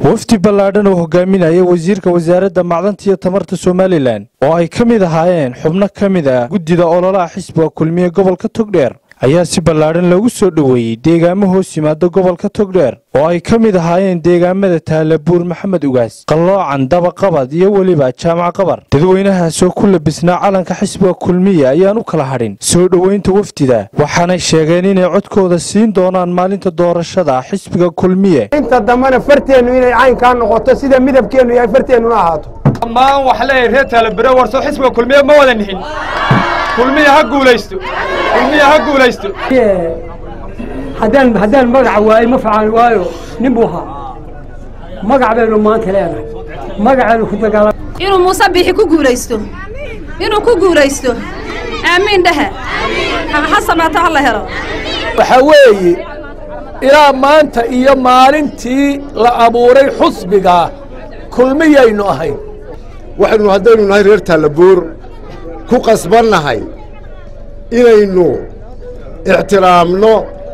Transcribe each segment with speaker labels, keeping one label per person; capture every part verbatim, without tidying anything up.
Speaker 1: wafdi ballaadhan oo hogaaminaya wasiirka wasaaradda macdanta iyo tamarta Somaliland oo ay kamid ahaayeen xubno kamid ah guddida ololaha xisbiga kulmiye gobolka Togdheer ayaa si ballaadhan loogu soo dhaweeyay deegaamo hoos yimaada gobolka Togdheer oo ay kamid ahaayeen deegaamada Taalabuur Maxamed Ugaas Qalloocan Dabaqabad iyo waliba Jaamac Qabar dadweynaha soo ku labisnaa calanka xisbiga kulmiye ayaan u kala hadhin soo dhaweynta wafdida waxaana sheegeen inay codkooda siin doonaan maalinta doorashada xisbiga kulmiye
Speaker 2: inta damana farteenu inay cayn ka noqoto sida midabkeenu iyo farteenu ahaato
Speaker 3: ma wax leeyahay reer Taalabuur warso xisbiga kulmiye ma wada nihin kulmiye ha guulaysto kulmiye ha guulaysto
Speaker 2: haddaan haddaan magac waay ma facan waayo nin buu ahaa magac baynu maanta leenahay magacaanu ku dagaalam
Speaker 4: inuu Muuse Biixi ku guulaysto inuu ku guulaysto aamin dhaha xasanata Allah helo
Speaker 5: waxa weeye ilaa maanta iyo maalintii la abuuray xusbiga kulmiyaynu ahay
Speaker 6: waxaanu haddaynu nahay reer Taalabuur ku qasbannahay inaynu ixtiraamno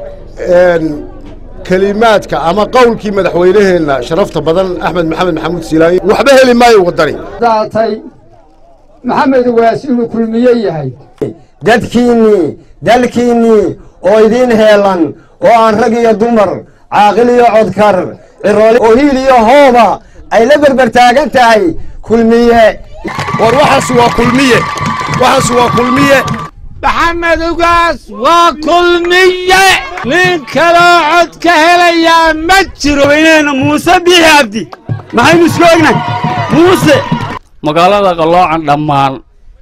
Speaker 6: kalimaadka ama qowlkii madaxweynaheena sharafta badan Axmed Maxamed Maxamuud Silaani waxba heli maayo wadani
Speaker 2: daatay Maxamed Ugaas inuu kulmiye yahay
Speaker 7: dadkiini dalkiini oo idin heelan oo aan rag iyo dumar caaqil iyo codkar irool oo hiil iyo hooba ay la barbar taagan tahay kulmiye
Speaker 6: war waxaas waa kulmiye waxaas waa kulmiye
Speaker 5: Maxamed Ugaas waa kulmiye nin kala cod ka helaya ma jiro inayna Muuse Biixi Cabdi maxaynu isku ognay Muuse
Speaker 3: magaalada Qalloocan dhammaan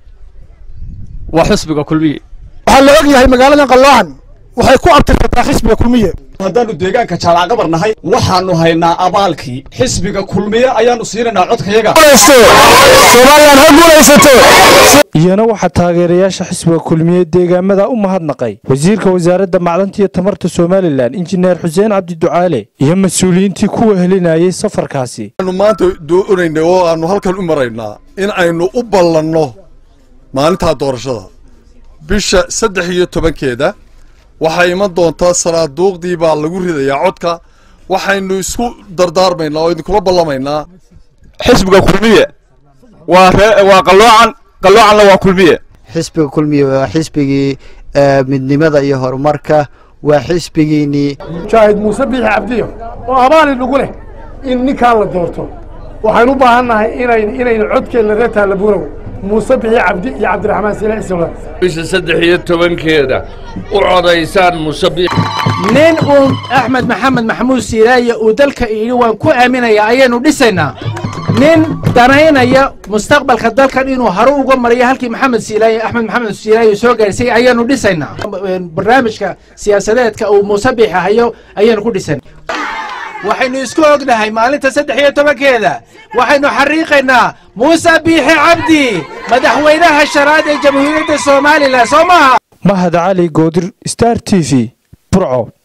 Speaker 3: waa xisbiga kulmiye
Speaker 6: waxa la og yahay magaalada Qalloocan waxay ku abtirtaa xisbiga kulmiye
Speaker 8: haddaanu deegaanka Jaamac Qabar nahay waxaanu haynaa abaalkii xisbiga kulmiye ayaanu siinaynaa codkayaga
Speaker 1: Soomaaliland ha guulaysato iyana waxa taageerayaasha xisbiga kulmiye deegaamada u mahadnaqay wasiirka wasaaradda macdanta iyo tamarta Somaliland injineer Xuseen Cabdi Ducaale iyo mas'uuliyiintii ku wehelinayay safarkaasi
Speaker 6: aanu maanta doonaynaa oo aanu halkan u maraynaa in aynu u ballanno maalinta doorashada bisha saddex iyo tobankeeda waxay iman doontaa sanaaduuqdii baa lagu ridayaa codka waxaynu isku dardaarmaynaa oo idinkula ballamaynaa
Speaker 3: xisbiga kulmiye waa waa Qalloocan Qalloocanna waa kulmiye
Speaker 7: xisbiga kulmiye waa xisbigii midnimada iyo horumarka waa xisbigiini
Speaker 2: Shaahid Muuse Biixi Cabdi oo abaal lagu leh in ninka la doorto waxaanu u baahanahay inay inay codkeena reer Taalabuur Muuse Biixi Cabdi iyo Cabdiraxmaan Silaani Sawla
Speaker 9: bisha saddex iyo tobankeeda u codaysaan Muuse Biixi
Speaker 5: nin uu Axmed Maxamed Maxamuud Silaani uu dalka iyo waan ku aaminaya ayaynu dhisaynaa nin danaynaya mustaqbalka dalkan inuu haru uga mariyo halkii Maxamed Silaani Axmed Maxamed Silaani soo gaarsay ayaynu dhisaynaa barnaamijka siyaasadeedka uu Muuse Biixi hayo ayaynu ku dhisaynaa waxaynu isku ognahay maalinta saddex iyo tobankeeda waxaynu xariiqaynaa Muuse Biixi Cabdi madaxweynaha sharaad ee jamhuuriyadda Soomaaliland Soomaa
Speaker 1: Mahad Cali Goodir Star T V Burco.